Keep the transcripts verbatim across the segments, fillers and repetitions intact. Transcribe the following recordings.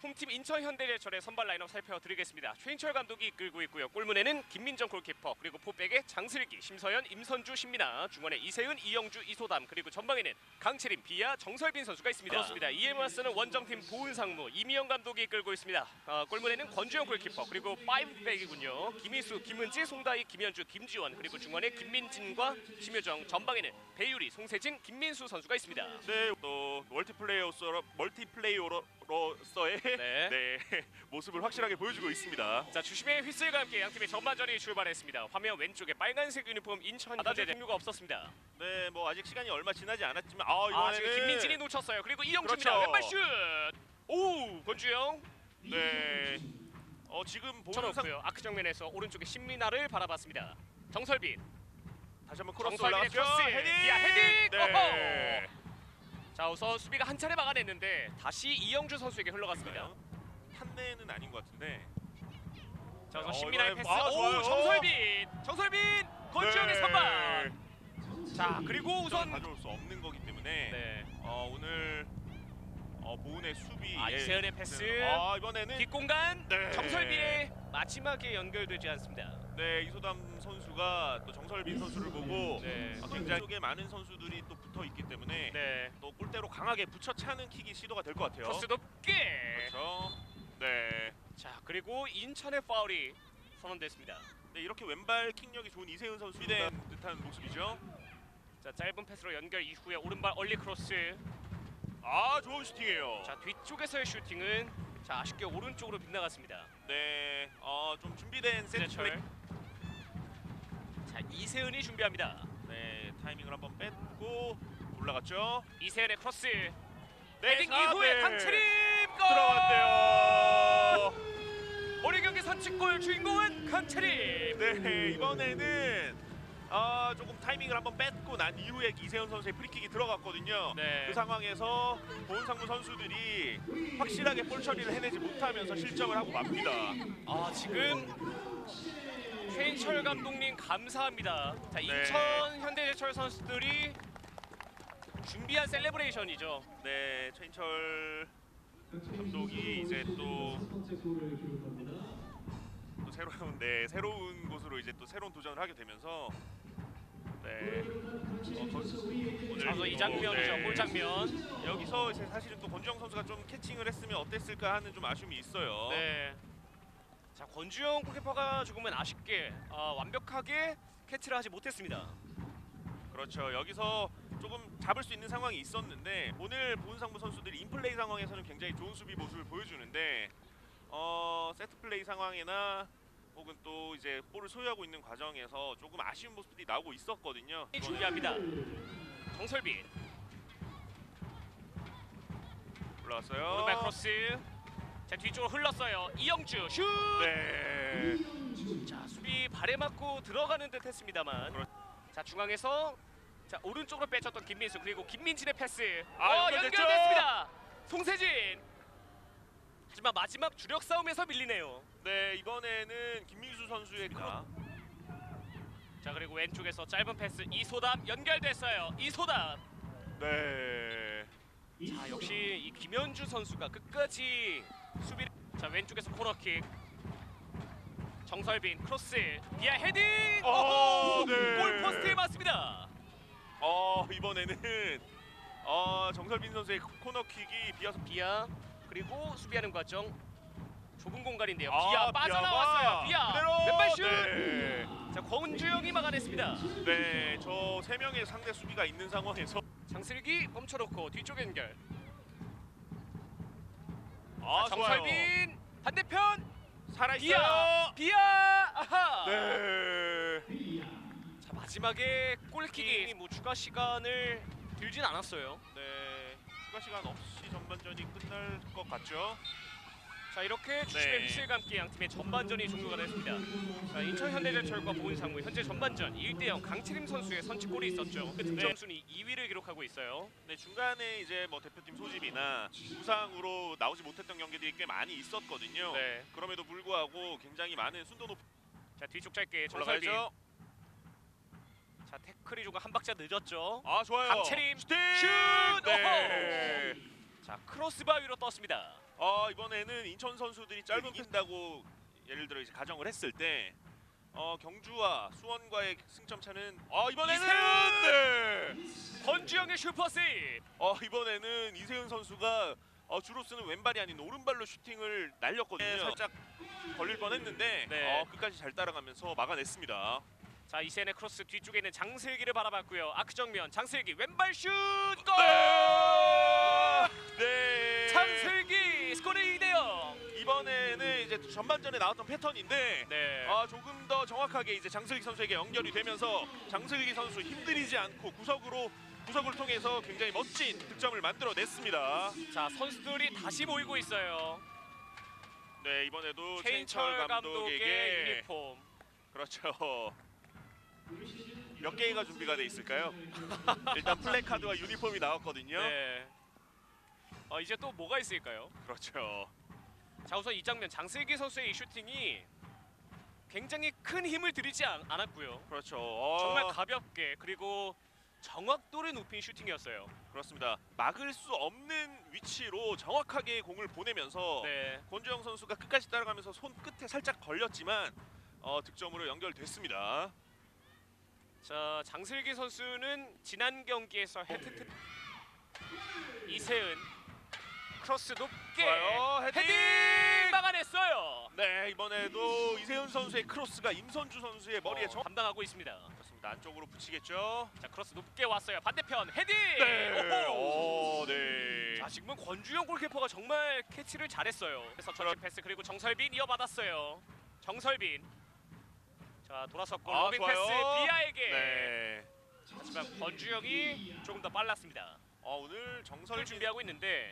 홈팀 인천 현대제철의 선발 라인업 살펴드리겠습니다. 최인철 감독이 이끌고 있고요. 골문에는 김민정 골키퍼, 그리고 포백에 장슬기, 심서연, 임선주, 신민아, 중원에 이세은, 이영주, 이소담, 그리고 전방에는 강채림, 비아, 정설빈 선수가 있습니다. 그렇습니다. 이에 맞서는 원정팀 보은상무, 이미영 감독이 이끌고 있습니다. 어, 골문에는 권주영 골키퍼, 그리고 파이브백이군요. 김희수, 김은지, 송다희, 김현주, 김지원, 그리고 중원에 김민진과 심효정, 전방에는 배유리, 송세진, 김민수 선수가 있습니다. 네, 또 멀티플레이어로 멀티플레이어로서의 네. 네, 모습을 확실하게 보여주고 있습니다. 자, 주심의 휘슬과 함께 양팀의 전반전이 출발했습니다. 화면 왼쪽에 빨간색 유니폼 인천 현대 종류가 없었습니다. 네, 뭐 아직 시간이 얼마 지나지 않았지만 아, 이번에는 아, 지금 김민진이 놓쳤어요. 그리고 이영주입니다. 그렇죠. 왼발 슛. 오, 권주영. 네, 어 지금 보는 상 쳐놓고요. 아크 정면에서 오른쪽에 신민아를 바라봤습니다. 정설빈. 다시 한번 크로스 정설빈의 올라갔죠. 크로스. 헤딩! 비아 헤딩. 네. 오호. 자, 우선 수비가 한 차례 막아냈는데 다시 이영주 선수에게 흘러갔습니다. 판내는 아닌 것 같은데. 자, 우선 어, 신민아의 이번엔- 패스. 아, 오, 좋아요. 정설빈. 정설빈. 권주영의 네. 선발. 자, 그리고 우선 가져올 수 없는 거기 때문에 네. 어, 오늘 어, 보은의 수비. 아, 이세은의 패스. 아, 이번에는 뒷공간. 네. 정설빈의 마지막에 연결되지 않습니다. 네, 이소담 선수가 또 정설빈 선수를 보고 네. 어, 굉장히 쪽에 많은 선수들이 또 붙어 있기 때문에 네. 또 골대로 강하게 붙여 차는 킥이 시도가 될 것 같아요. 토스 높게. 그렇죠. 네. 자, 그리고 인천의 파울이 선언됐습니다. 네, 이렇게 왼발 킥력이 좋은 이세훈 선수 된 듯한 모습이죠. 자, 짧은 패스로 연결 이후에 오른발 얼리 크로스. 아, 좋은 슈팅이에요. 자, 뒤쪽에서의 슈팅은 자, 아쉽게 오른쪽으로 빗나갔습니다. 네, 어, 좀 준비된 세트 플레이. 세철. 자, 이세은이 준비합니다. 네, 타이밍을 한번 뺐고 올라갔죠. 이세은의 크로스. 네, 헤딩 아, 이후에 네. 강채림 골! 들어갔대요. 오늘 경기 선취골 주인공은 강채림. 네, 이번에는 아, 조금 타이밍을 한번 뺐고 난 이후에 이세훈 선수의 프리킥이 들어갔거든요. 네. 그 상황에서 보은상무 선수들이 확실하게 볼 처리를 해내지 못하면서 실점을 하고 맙니다. 아, 지금 최인철 감독님 감사합니다. 자, 네. 인천 현대제철 선수들이 준비한 셀레브레이션이죠. 네, 최인철 감독이 이제 또, 또 새로운 네, 새로운 곳으로 이제 또 새로운 도전을 하게 되면서 네, 어, 거, 오늘 바로 이 또, 장면이죠. 네, 골 장면. 여기서 이제 사실은 또 권주영 선수가 좀 캐칭을 했으면 어땠을까 하는 좀 아쉬움이 있어요. 네. 자, 권주영 골키퍼가 조금은 아쉽게 어, 완벽하게 캐치를 하지 못했습니다. 그렇죠. 여기서 조금 잡을 수 있는 상황이 있었는데 오늘 보은상무 선수들이 인플레이 상황에서는 굉장히 좋은 수비 모습을 보여주는데 어, 세트 플레이 상황이나 혹은 또 이제 볼을 소유하고 있는 과정에서 조금 아쉬운 모습들이 나오고 있었거든요. 준비합니다. 정설빈. 올라왔어요. 오른발 크로스. 자, 뒤쪽으로 흘렀어요. 이영주 슛. 네. 자, 수비 발에 맞고 들어가는 듯했습니다만. 그렇- 자, 중앙에서 자, 오른쪽으로 빼쳤던 김민수, 그리고 김민진의 패스. 아, 어, 연결됐죠? 연결됐습니다. 송세진. 하지만 마지막 주력 싸움에서 밀리네요. 네, 이번에는 김민수 선수의 크로. 자, 그리고 왼쪽에서 짧은 패스 이소담 연결됐어요. 이소담. 네. 자, 역시 이 김현주 선수가 끝까지 수비를. 자, 왼쪽에서 코너킥. 정설빈 크로스. 비아 헤딩. 어, 오호! 네. 골 포스트에 맞습니다. 어, 이번에는 어, 정설빈 선수의 코너킥이 비어서 비아 그리고 수비하는 과정 좁은 공간인데요. 아, 비아 빠져나왔어요. 비아 그대로! 왼발 슛. 네. 자, 권주영이 막아냈습니다. 네, 저 세 명의 상대 수비가 있는 상황에서 장슬기 멈춰놓고 뒤쪽 연결. 아, 자, 정설빈 반대편. 살아 비아 있어요. 비아 아하. 네. 자, 마지막에 골킥이 뭐 추가 시간을 들진 않았어요. 네. 추가 시간 없이 전반전이 끝날 것 같죠? 자, 이렇게 주심의 네. 휘슬과 함께 양팀의 전반전이 종료가 됐습니다. 자, 인천 현대제철과 보은상무 현재 전반전 일 대 영 강채림 선수의 선취골이 있었죠. 그 득점 순위 이 위를 기록하고 있어요. 네, 중간에 이제 뭐 대표팀 소집이나 부상으로 나오지 못했던 경기들이 꽤 많이 있었거든요. 네. 그럼에도 불구하고 굉장히 많은 순도 높은 자, 뒤쪽 짧게 정설빈. 올라가죠. 자, 태클이 조금 한 박자 늦었죠. 아, 좋아요. 강채림 슈팅! 슛! 네. 자, 크로스바 위로 떴습니다. 어, 이번에는 인천 선수들이 짧은 이긴다고 예를 들어 이제 가정을 했을 때 어, 경주와 수원과의 승점 차는 어, 이번에는 이세훈! 네. 권주영의 슈퍼 세이브. 어, 이번에는 이세훈 선수가 어, 주로 쓰는 왼발이 아닌 오른발로 슈팅을 날렸거든요. 네, 살짝 걸릴 뻔했는데 네. 어, 끝까지 잘 따라가면서 막아냈습니다. 자, 이세훈의 크로스 뒤쪽에 있는 장슬기를 바라봤고요. 아크 정면 장슬기 왼발 슛 골! 네. 장슬기 스코어 이 대 영. 이번에는 이제 전반전에 나왔던 패턴인데 네. 아, 조금 더 정확하게 이제 장슬기 선수에게 연결이 되면서 장슬기 선수 힘들이지 않고 구석으로 구석을 통해서 굉장히 멋진 득점을 만들어냈습니다. 자, 선수들이 다시 모이고 있어요. 네, 이번에도 최인철 최인철 감독의 감독에게 유니폼. 그렇죠. 몇 개가 준비가 돼 있을까요? 일단 플래카드와 유니폼이 나왔거든요. 네. 어, 이제 또 뭐가 있을까요? 그렇죠. 자, 우선 이 장면 장슬기 선수의 이 슈팅이 굉장히 큰 힘을 들이지 않, 않았고요. 그렇죠. 어, 정말 가볍게 그리고 정확도를 높인 슈팅이었어요. 그렇습니다. 막을 수 없는 위치로 정확하게 공을 보내면서 네. 권주영 선수가 끝까지 따라가면서 손 끝에 살짝 걸렸지만 어, 득점으로 연결됐습니다. 자, 장슬기 선수는 지난 경기에서 헤트트 이세은 크로스 높게 좋아요. 헤딩! 헤딩 막아냈어요. 네, 이번에도 이세훈 선수의 크로스가 임선주 선수의 머리에 어, 정... 담당하고 있습니다. 그렇습니다. 안쪽으로 붙이겠죠. 자, 크로스 높게 왔어요. 반대편 헤딩. 네. 오호. 오, 네. 자, 지금은 권주영 골키퍼가 정말 캐치를 잘했어요. 그래서 전진 패스 그리고 정설빈 이어받았어요. 정설빈. 자, 돌아섰고 아, 로빙 좋아요. 패스 비아에게. 네. 하지만 권주영이 조금 더 빨랐습니다. 어, 오늘 설 정설빈 준비하고 있는데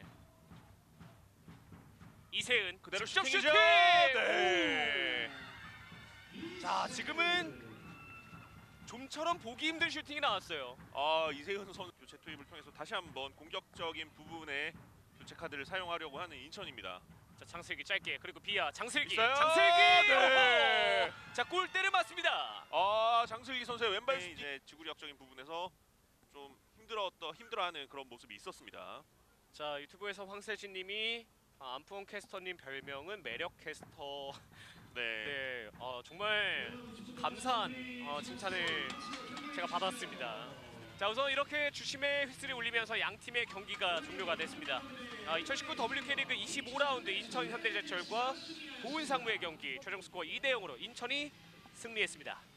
이세은 그대로 직접 슈팅이죠. 슈팅! 네. 오! 자, 지금은 좀처럼 보기 힘든 슈팅이 나왔어요. 아, 이세훈 선수 교체 투입을 통해서 다시 한번 공격적인 부분에 교체 카드를 사용하려고 하는 인천입니다. 자, 장슬기 짧게 그리고 비아 장슬기 있어요? 장슬기 네. 오호! 자, 골대를 맞습니다. 아, 장슬기 선수의 왼발 네, 슈팅 이제 지구력적인 부분에서 좀 힘들었던 힘들어하는 그런 모습이 있었습니다. 자, 유튜브에서 황세진님이 아, 안푸원 캐스터님 별명은 매력 캐스터. 네. 네, 어, 정말 감사한 어, 칭찬을 제가 받았습니다. 자, 우선 이렇게 주심의 휘슬이 울리면서 양 팀의 경기가 종료가 됐습니다. 아, 이천십구 더블유케이리그 이십오 라운드 인천 현대제철과 보은상무의 경기 최종 스코어 이 대 영으로 인천이 승리했습니다.